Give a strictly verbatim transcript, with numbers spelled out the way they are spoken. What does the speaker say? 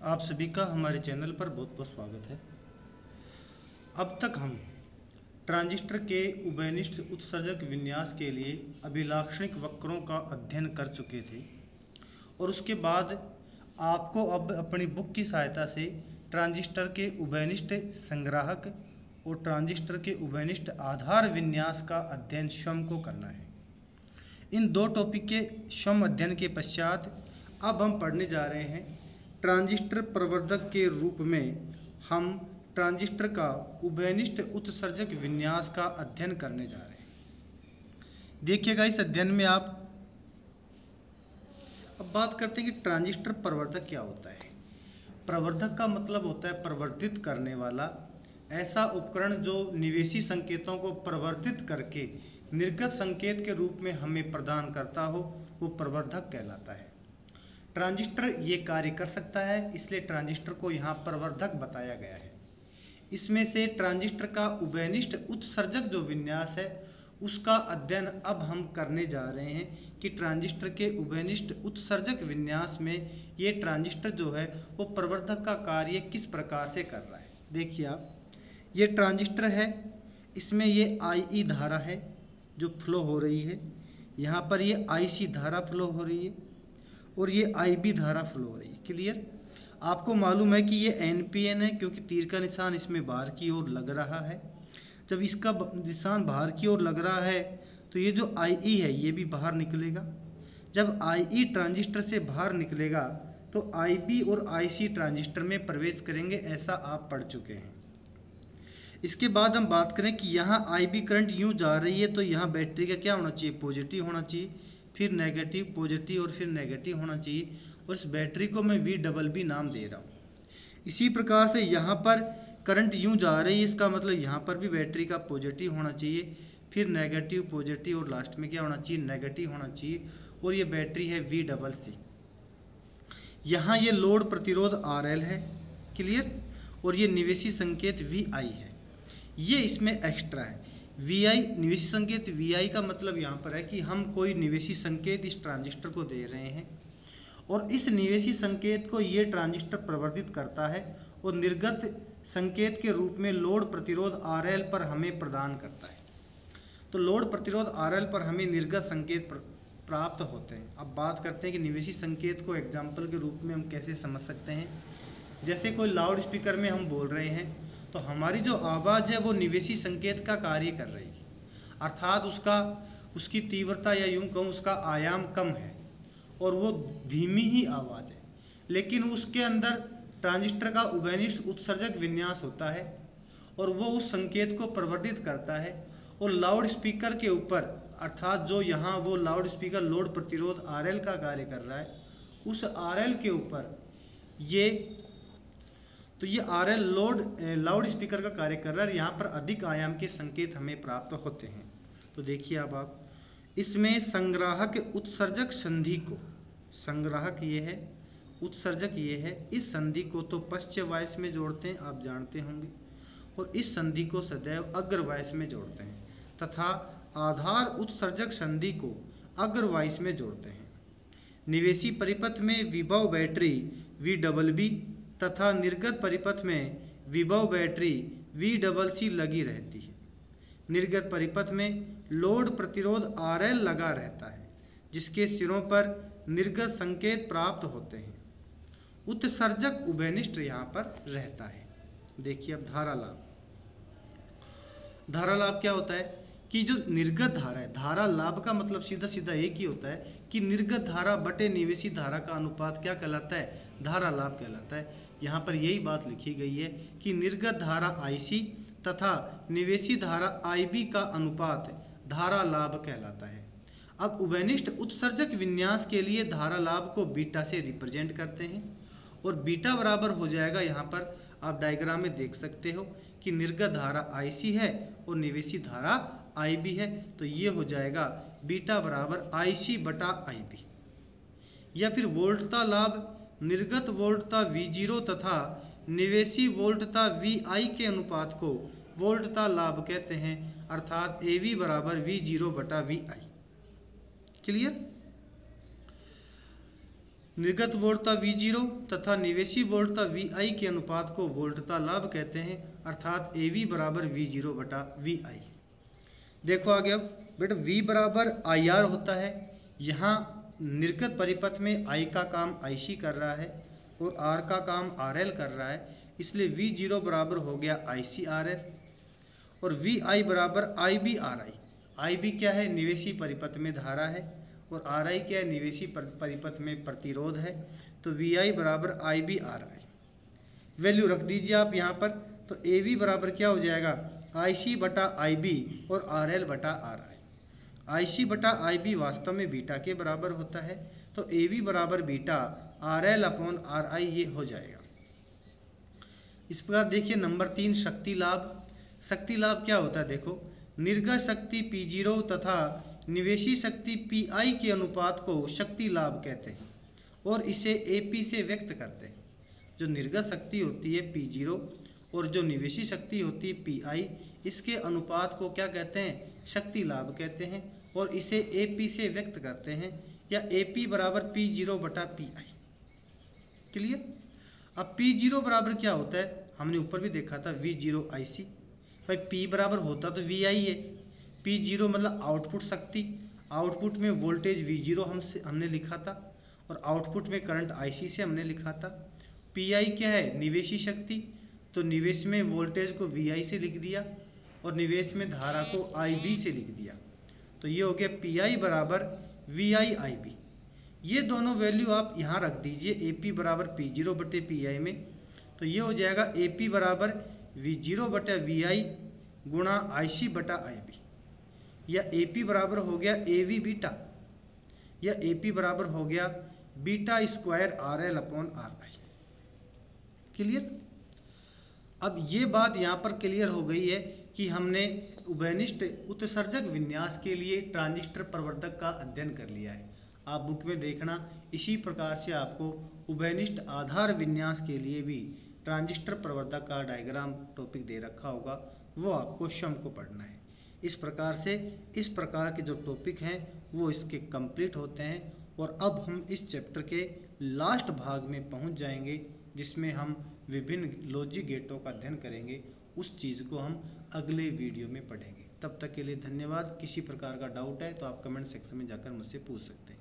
आप सभी का हमारे चैनल पर बहुत बहुत स्वागत है। अब तक हम ट्रांजिस्टर के उभयनिष्ठ उत्सर्जक विन्यास के लिए अभिलाक्षणिक वक्रों का अध्ययन कर चुके थे और उसके बाद आपको अब अपनी बुक की सहायता से ट्रांजिस्टर के उभयनिष्ठ संग्राहक और ट्रांजिस्टर के उभयनिष्ठ आधार विन्यास का अध्ययन स्वयं को करना है। इन दो टॉपिक के स्वयं अध्ययन के पश्चात अब हम पढ़ने जा रहे हैं ट्रांजिस्टर प्रवर्धक के रूप में हम ट्रांजिस्टर का उभयनिष्ठ उत्सर्जक विन्यास का अध्ययन करने जा रहे हैं। देखिएगा इस अध्ययन में आप अब बात करते हैं कि ट्रांजिस्टर प्रवर्धक क्या होता है। प्रवर्धक का मतलब होता है प्रवर्धित करने वाला, ऐसा उपकरण जो निवेशी संकेतों को प्रवर्धित करके निर्गत संकेत के रूप में हमें प्रदान करता हो, वो प्रवर्धक कहलाता है। ट्रांजिस्टर ये कार्य कर सकता है, इसलिए ट्रांजिस्टर को यहाँ प्रवर्धक बताया गया है। इसमें से ट्रांजिस्टर का उभयनिष्ठ उत्सर्जक जो विन्यास है उसका अध्ययन अब हम करने जा रहे हैं कि ट्रांजिस्टर के उभयनिष्ठ उत्सर्जक विन्यास में ये ट्रांजिस्टर जो है वो प्रवर्धक का कार्य किस प्रकार से कर रहा है। देखिए आप, ये ट्रांजिस्टर है, इसमें ये आई ई धारा है जो फ्लो हो रही है, यहाँ पर ये आई सी धारा फ्लो हो रही है और ये आई बी धारा फ्लो हो रही है। क्लियर? आपको मालूम है कि ये एन पी एन है क्योंकि तीर का निशान इसमें बाहर की ओर लग रहा है। जब इसका निशान बाहर की ओर लग रहा है तो ये जो आई ई है ये भी बाहर निकलेगा। जब आई ई ट्रांजिस्टर से बाहर निकलेगा तो आई बी और आई सी ट्रांजिस्टर में प्रवेश करेंगे, ऐसा आप पढ़ चुके हैं। इसके बाद हम बात करें कि यहाँ आई बी करंट यूँ जा रही है तो यहाँ बैटरी का क्या होना चाहिए, पॉजिटिव होना चाहिए, फिर नेगेटिव, पॉजिटिव और फिर नेगेटिव होना चाहिए और इस बैटरी को मैं वी डबल बी नाम दे रहा हूँ। इसी प्रकार से यहाँ पर करंट यूँ जा रही है, इसका मतलब यहाँ पर भी बैटरी का पॉजिटिव होना चाहिए, फिर नेगेटिव, पॉजिटिव और लास्ट में क्या होना चाहिए, नेगेटिव होना चाहिए और ये बैटरी है वी डबल सी। यहाँ ये लोड प्रतिरोध आर एल है, क्लियर, और ये निवेशी संकेत वी आई है, ये इसमें एक्स्ट्रा है। वी आई निवेशी संकेत, वी आई का मतलब यहाँ पर है कि हम कोई निवेशी संकेत इस ट्रांजिस्टर को दे रहे हैं और इस निवेशी संकेत को ये ट्रांजिस्टर प्रवर्धित करता है और निर्गत संकेत के रूप में लोड प्रतिरोध आर एल पर हमें प्रदान करता है। तो लोड प्रतिरोध आर एल पर हमें निर्गत संकेत प्राप्त होते हैं। अब बात करते हैं कि निवेशी संकेत को एग्जाम्पल के रूप में हम कैसे समझ सकते हैं। जैसे कोई लाउड स्पीकर में हम बोल रहे हैं तो हमारी जो आवाज़ है वो निवेशी संकेत का कार्य कर रही है, अर्थात उसका उसकी तीव्रता या यूं कहूँ उसका आयाम कम है और वो धीमी ही आवाज़ है, लेकिन उसके अंदर ट्रांजिस्टर का उभयनिष्ठ उत्सर्जक विन्यास होता है और वो उस संकेत को प्रवर्धित करता है और लाउड स्पीकर के ऊपर, अर्थात जो यहाँ वो लाउड स्पीकर लोड प्रतिरोध आर एल का कार्य कर रहा है, उस आर एल के ऊपर ये तो ये R L load loud speaker का कार्य कर रहा है। यहाँ पर अधिक आयाम के संकेत हमें प्राप्त होते हैं। तो देखिए अब आप इसमें संग्राहक उत्सर्जक संधि को, संग्राहक ये है, उत्सर्जक ये है, इस संधि को तो पश्च वायस में जोड़ते हैं, आप जानते होंगे, और इस संधि को सदैव अग्र वायस में जोड़ते हैं तथा आधार उत्सर्जक संधि को अग्र वायस में जोड़ते हैं। निवेशी परिपथ में विभव बैटरी वी डबल बी तथा निर्गत परिपथ में विभव बैटरी वी डबल सी लगी रहती है। निर्गत परिपथ में लोड प्रतिरोध आर एल लगा रहता है जिसके सिरों पर निर्गत संकेत प्राप्त होते हैं। उत्सर्जक उभयनिष्ठ यहाँ पर रहता है। देखिए अब धारा लाभ, धारा लाभ क्या होता है कि जो निर्गत धारा है, धारा लाभ का मतलब सीधा सीधा एक ही होता है कि निर्गत धारा बटे निवेशी धारा का अनुपात क्या कहलाता है, धारा लाभ कहलाता है। यहाँ पर यही बात लिखी गई है कि निर्गत धारा आई सी तथा निवेशी धारा आई बी का अनुपात धारा लाभ कहलाता है। अब उभयनिष्ठ उत्सर्जक विन्यास के लिए धारा लाभ को बीटा से रिप्रेजेंट करते हैं और बीटा बराबर हो जाएगा, यहाँ पर आप डायग्राम में देख सकते हो कि निर्गत धारा आई सी है और निवेशी धारा आई बी है, तो ये हो जाएगा बीटा बराबर आई सी बटा आई बी। या फिर वोल्टता लाभ निर्गत वोल्टता वी जीरो तथा निवेशी वोल्टता वी आई के अनुपात को वोल्टता लाभ कहते हैं, अर्थात ए वी बराबर वी जीरो बटा वी आई। क्लियर? निर्गत वोल्टता वी जीरो तथा निवेशी वोल्टता वी आई के अनुपात को वोल्टता लाभ कहते हैं, अर्थात ए वी बराबर वी जीरो बटा वी आई। देखो आगे अब बेटा V बराबर आई आर होता है। यहाँ निर्गत परिपथ में I का काम आई सी कर रहा है और R का काम आर एल कर रहा है, इसलिए वी जीरो बराबर हो गया आई सी आर एल और वी आई बराबर I B R I. I B क्या है? निवेशी परिपथ में धारा है और आर आई क्या है? निवेशी परिपथ में प्रतिरोध है। तो वी आई बराबर I B R I value रख दीजिए आप यहाँ पर। तो ए वी बराबर क्या हो जाएगा? आई सी बटा आई बी और आर एल बटा आर आई। आई सी बटा आई बी वास्तव में बीटा के बराबर होता है, तो ए वी बराबर beta R L upon R I ये हो जाएगा। इस प्रकार देखिए नंबर तीन शक्ति लाभ। शक्ति लाभ क्या होता है? देखो निर्गत शक्ति पी जीरो तथा निवेशी शक्ति पी आई के अनुपात को शक्ति लाभ कहते हैं और इसे ए पी से व्यक्त करते हैं। जो निर्गत शक्ति होती है पी जीरो और जो निवेशी शक्ति होती है पी आई, इसके अनुपात को क्या कहते हैं? शक्ति लाभ कहते हैं और इसे ए पी से व्यक्त करते हैं, या ए पी बराबर पी जीरो बटा पी आई। क्लियर? अब पी जीरो बराबर क्या होता है? हमने ऊपर भी देखा था वी जीरो आई सी। भाई पी बराबर होता तो वी आई है। पी जीरो मतलब आउटपुट शक्ति, आउटपुट में वोल्टेज वी जीरो हमसे हमने लिखा था और आउटपुट में करंट आई सी से हमने लिखा था। पी आई क्या है? निवेशी शक्ति, तो निवेश में वोल्टेज को वी आई से लिख दिया और निवेश में धारा को आई बी से लिख दिया। तो ये हो गया पी आई बराबर वी आई आई बी। ये दोनों वैल्यू आप यहाँ रख दीजिए ए पी बराबर पी जीरो बटे पी आई में। तो ये हो जाएगा ए पी बराबर वी जीरो बटा वी आई गुणा आई सी बटा आई बी, या ए पी बराबर हो गया ए वी बीटा, या ए पी बराबर हो गया beta square R L upon R I. Clear? अब ये बात यहाँ पर क्लियर हो गई है कि हमने उभयनिष्ठ उत्सर्जक विन्यास के लिए ट्रांजिस्टर प्रवर्धक का अध्ययन कर लिया है। आप बुक में देखना, इसी प्रकार से आपको उभयनिष्ठ आधार विन्यास के लिए भी ट्रांजिस्टर प्रवर्धक का डायग्राम टॉपिक दे रखा होगा, वो आपको स्वयं को पढ़ना है। इस प्रकार से इस प्रकार के जो टॉपिक हैं वो इसके कंप्लीट होते हैं और अब हम इस चैप्टर के लास्ट भाग में पहुंच जाएंगे जिसमें हम विभिन्न लॉजिक गेटों का अध्ययन करेंगे। उस चीज़ को हम अगले वीडियो में पढ़ेंगे। तब तक के लिए धन्यवाद। किसी प्रकार का डाउट है तो आप कमेंट सेक्शन में जाकर मुझसे पूछ सकते हैं।